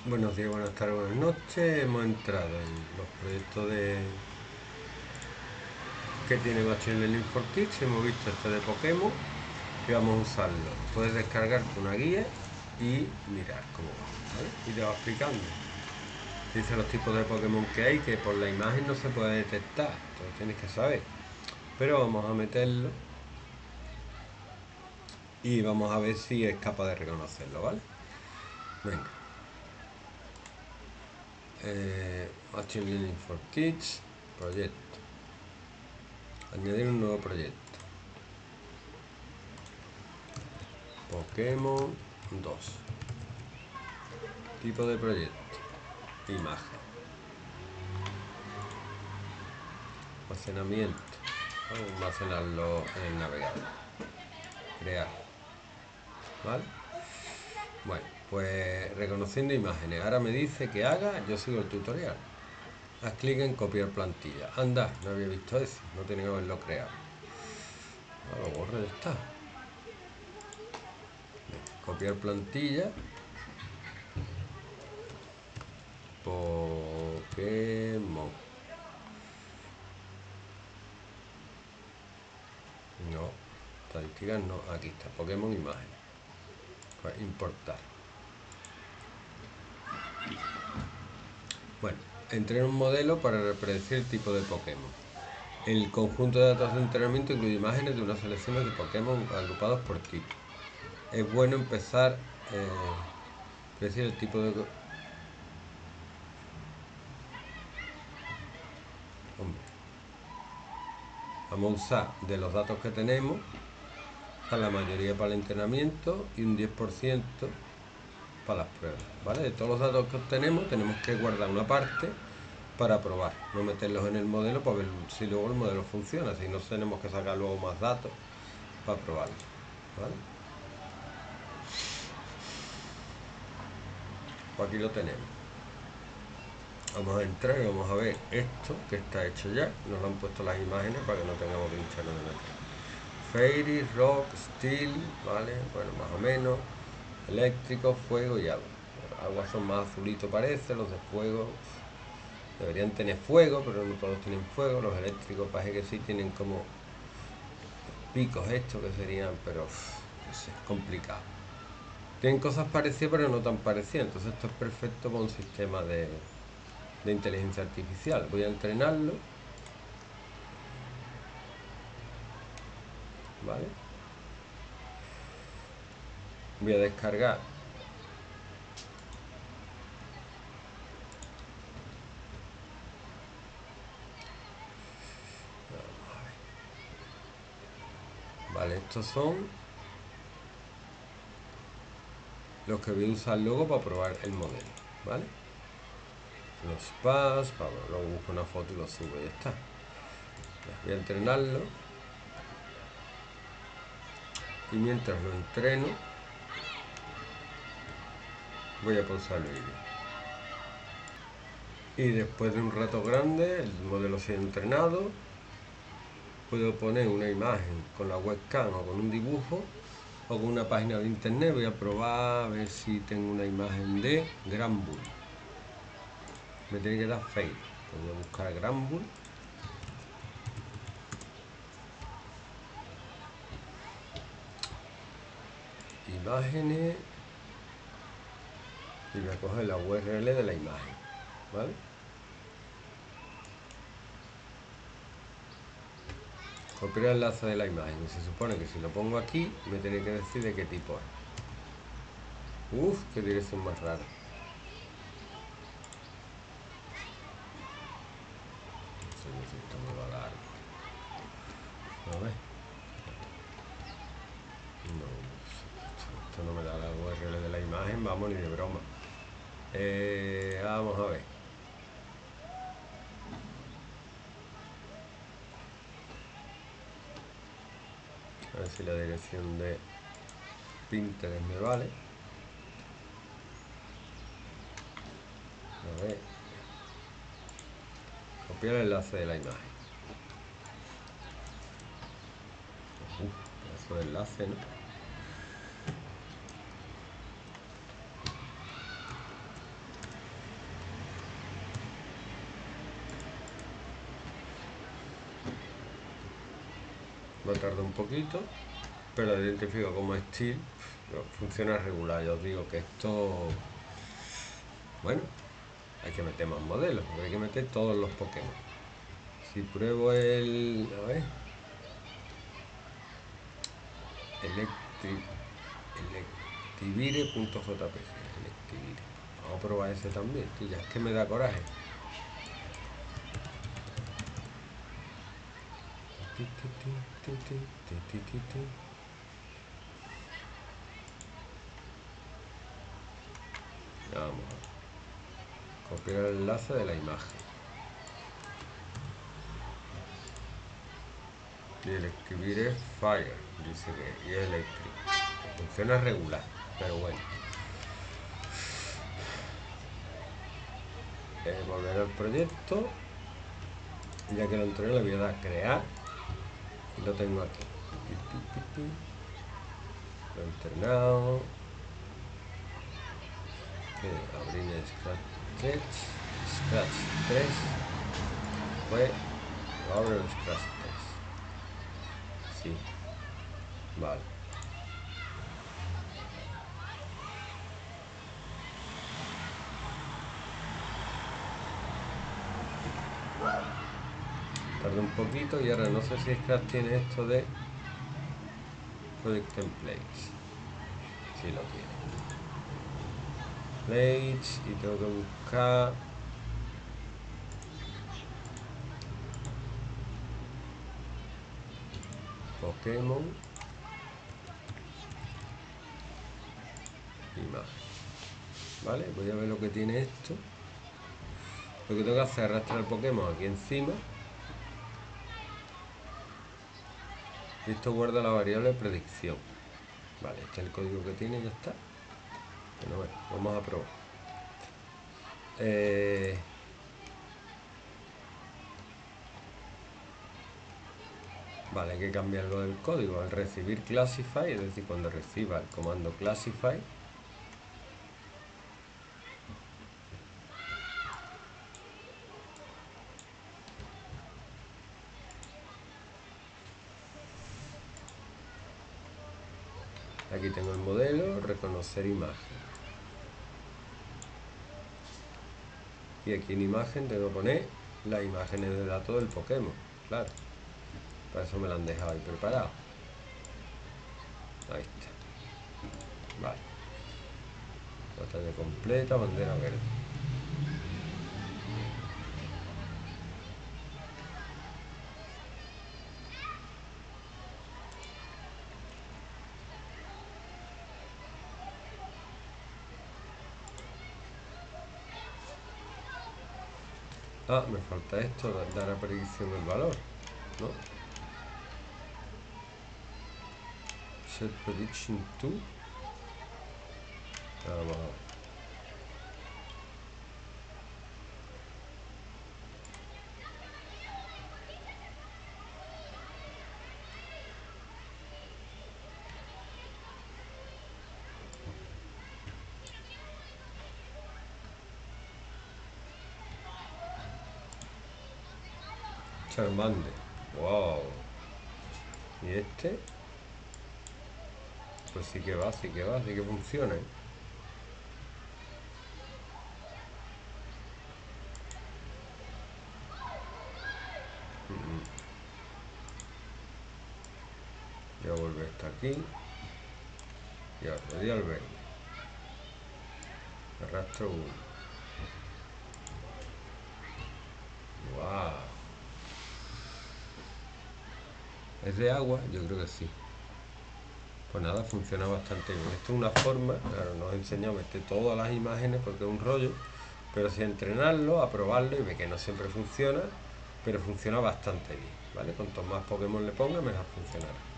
Buenos días, buenas tardes, buenas noches. Hemos entrado en los proyectos que tiene Machine Learning for Kids. Hemos visto este de Pokémon y vamos a usarlo. Puedes descargarte una guía y mirar cómo va, ¿vale? Y te va explicando. Dice los tipos de Pokémon que hay, que por la imagen no se puede detectar, entonces tienes que saber. Pero vamos a meterlo y vamos a ver si es capaz de reconocerlo, ¿vale? Venga. Machine Learning for Kids, proyecto. Añadir un nuevo proyecto. Pokémon 2. Tipo de proyecto. Imagen. Almacenamiento. Vamos a almacenarlo en el navegador. Crear. ¿Vale? Bueno, pues reconociendo imágenes. Ahora me dice que haga, yo sigo el tutorial. Haz clic en copiar plantilla. Anda, no había visto eso. No tenía que haberlo creado. Lo borro, ya está. Copiar plantilla. Pokémon. No, estadísticas no, aquí está, Pokémon imagen. Pues importar. Bueno, entrenar un modelo para predecir el tipo de Pokémon. El conjunto de datos de entrenamiento incluye imágenes de unas selecciones de Pokémon agrupados por tipo. Es bueno empezar predecir el tipo de... Hombre, vamos a usar de los datos que tenemos, la mayoría para el entrenamiento y un 10% para las pruebas, ¿vale? De todos los datos que obtenemos tenemos que guardar una parte para probar, no meterlos en el modelo para ver si luego el modelo funciona, si no tenemos que sacar luego más datos para probarlo, ¿vale? Pues aquí lo tenemos. Vamos a entrar y vamos a ver esto que está hecho ya. Nos lo han puesto las imágenes para que no tengamos que hincharnos de meter. Fairy, rock, steel, ¿vale? Bueno, más o menos. Eléctrico, fuego y agua. Los aguas son más azulitos parece, los de fuego deberían tener fuego, pero no todos tienen fuego. Los eléctricos parece que sí tienen como picos estos que serían, pero no sé, es complicado. Tienen cosas parecidas pero no tan parecidas, entonces esto es perfecto para un sistema de inteligencia artificial. Voy a entrenarlo, ¿vale? Voy a descargar vale, estos son los que voy a usar luego para probar el modelo, ¿vale? Los pass, luego busco una foto y lo subo y ya está. Voy a entrenarlo y mientras lo entreno voy a pausar el vídeo. Y después de un rato grande, el modelo se ha entrenado, puedo poner una imagen con la webcam o con un dibujo o con una página de internet. Voy a probar a ver si tengo una imagen de Granbull. Me tiene que dar fail. Voy a buscar Granbull. Imágenes. Y voy a coger la URL de la imagen, ¿vale? Copiar el enlace de la imagen. Y se supone que si lo pongo aquí, me tiene que decir de qué tipo es. Uf, qué dirección más rara. No sé si esto me va a dar algo. A ver. No, esto no me da la URL de la imagen, vamos, ni de broma. Vamos a ver. A ver si la dirección de Pinterest me vale. A ver. Copiar el enlace de la imagen. Pedazo de enlace, ¿no? va a tardar un poquito, pero lo identifico como Steel. Funciona regular. Ya os digo que esto, bueno, hay que meter más modelos, porque hay que meter todos los Pokémon. Si pruebo el, a ver, Electivire.jpg, Electivire. Vamos a probar ese también, tío, ya es que me da coraje. Vamos a copiar el enlace de la imagen y el escribir es Fire, dice que y es eléctrico, funciona regular, pero bueno. Volver al proyecto, ya que lo entrené le voy a dar a crear y lo tengo aquí. Lo he entrenado. Abrir el Scratch 3. Pues lo abro el Scratch 3. Sí. Vale. Tarda un poquito y ahora no sé si Scratch tiene esto de Project Templates. Sí lo tiene. Plates y tengo que buscar Pokémon imagen. Vale, voy a ver lo que tiene esto. Lo que tengo que hacer es arrastrar el Pokémon aquí encima. Y esto guarda la variable predicción. Vale, este es el código que tiene y ya está. Bueno, vamos a probar. Vale, hay que cambiarlo del código. Al recibir classify, es decir, cuando reciba el comando classify, aquí tengo el modelo, reconocer imagen. Y aquí en imagen tengo que poner las imágenes de datos del Pokémon. Claro, para eso me la han dejado ahí preparado. Ahí está. Vale. Batalla completa, bandera verde. Ah, me falta esto, dar a predicción el valor, ¿no? Set prediction to. Vamos a ver. Charmander. Wow. Y este, pues sí que va, sí que va, sí que funciona, ¿eh? Voy a volver hasta aquí. Y ahora le doy al verde. Arrastro uno. Wow. ¿Es de agua? Yo creo que sí. Pues nada, funciona bastante bien. Esto es una forma, claro, nos enseñó a meter todas las imágenes porque es un rollo, pero si entrenarlo, a probarlo y ve que no siempre funciona, pero funciona bastante bien, ¿vale? Cuanto más Pokémon le ponga, mejor funcionará.